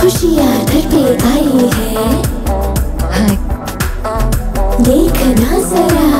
खुशियाँ घर पे आई है, देखना जरा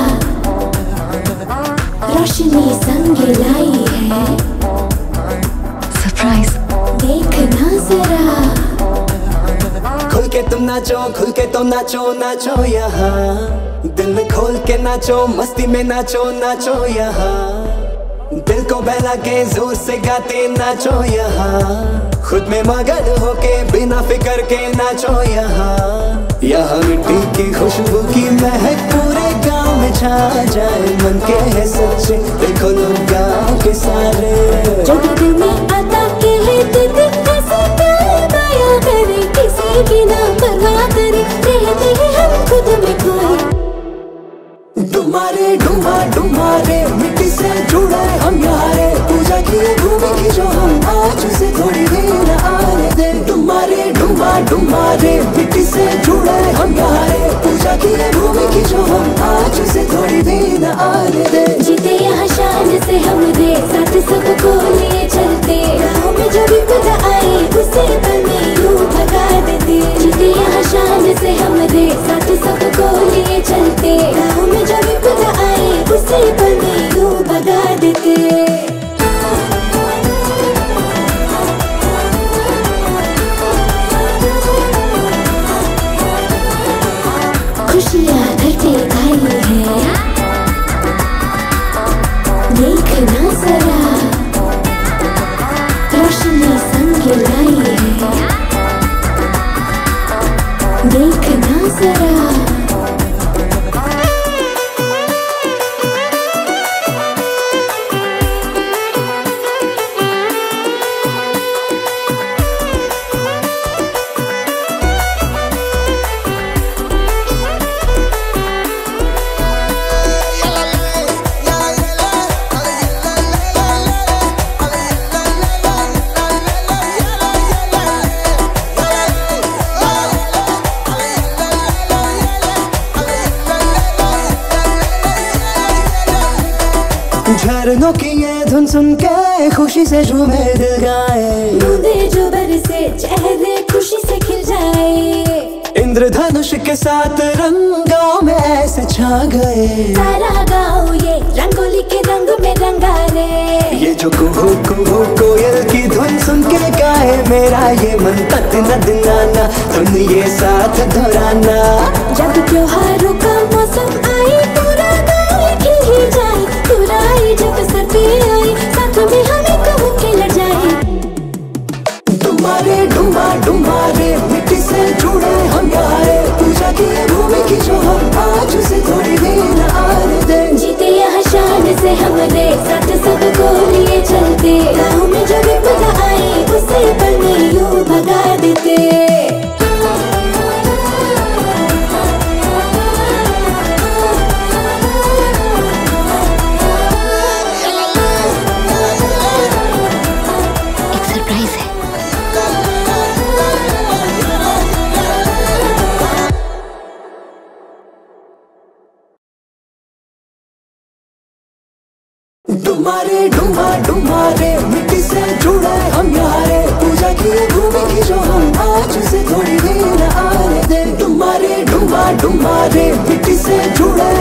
रोशनी संग लाई है। सरप्राइज। देखना जरा खुल के तुम नाचो, खुल के तो नाचो नाचो यहाँ, दिल में खोल के नाचो, मस्ती में नाचो नाचो यहाँ, दिल को बहला के जोर से गाते नाचो यहाँ, खुद में मगन होके बिना फिकर के नाचो यहाँ मिट्टी की खुशबू की महक पूरे गांव में छा जाए, मन के है सच्चे देखो लोग गांव के सारे, जो दिल में आता के है दिल ऐसे प्यार माया करे, किसी की ना परवाह करे, रहते हैं हम खुद में खोए। डुमारे डुमा डुमारे मिट्टी से जुड़े हम यारे, पूजा की भूमि की जो हम आज से थोड़ी भी न आने दे। डुमारे डुमा डुमारे मिट्टी से जुड़े हम यारे, पूजा की भूमि की जो हम आज से थोड़ी भी न आने दे। जीते यहाँ शान से हम रे, साथ सबको लिए चलते, गाँव में जो भी पूजा आए उसे पल में यूं भगा देते। जीते यहाँ शान से हम रे, साथ सबको लिए चलते, गाँव में जो भी पूजा आए उसे पल में यूं भगा देते। खुशियाँ घर पे आई है, देखना जरा रोशनी संग लाई है। देखना जरा झरनों की ये धुन सुन के खुशी से झूमे दिल गाए, बूंदे जो बरसे चेहरे खुशी से खिल जाए। इंद्रधनुष के साथ रंगों में ऐसे छा गए, सारा गाँव ये रंगोली के रंग में रंगा रे। ये जो कुहू कुहू कोयल की धुन सुन के गाए मेरा ये मन, तक न दिलाना तुम ये साथ दोहराना। जब त्योहारों का मौसम आए पूरा गाँव खिल ही जाए, पूरा जब सर पे आए साथ में हमें कहूँ के लड़ जाए। डुमारे डुमा डुमारे मिट्टी से जुड़े हम यारे, पूजा की भूमि की जो हम आज से थोड़ी भी न आने दे। जीते यहाँ शान से हम रे, साथ सबको लिए चलते, गाँव में जो भी पूजा आए उसे पल में यूं भगा देते। डुमारे डुमा डुमारे मिट्टी से जुड़े हम यारे, पूजा की भूमि की जो हम आज से थोड़ी भी न आने दे। डुमारे डुमा डुमारे मिट्टी से जुड़े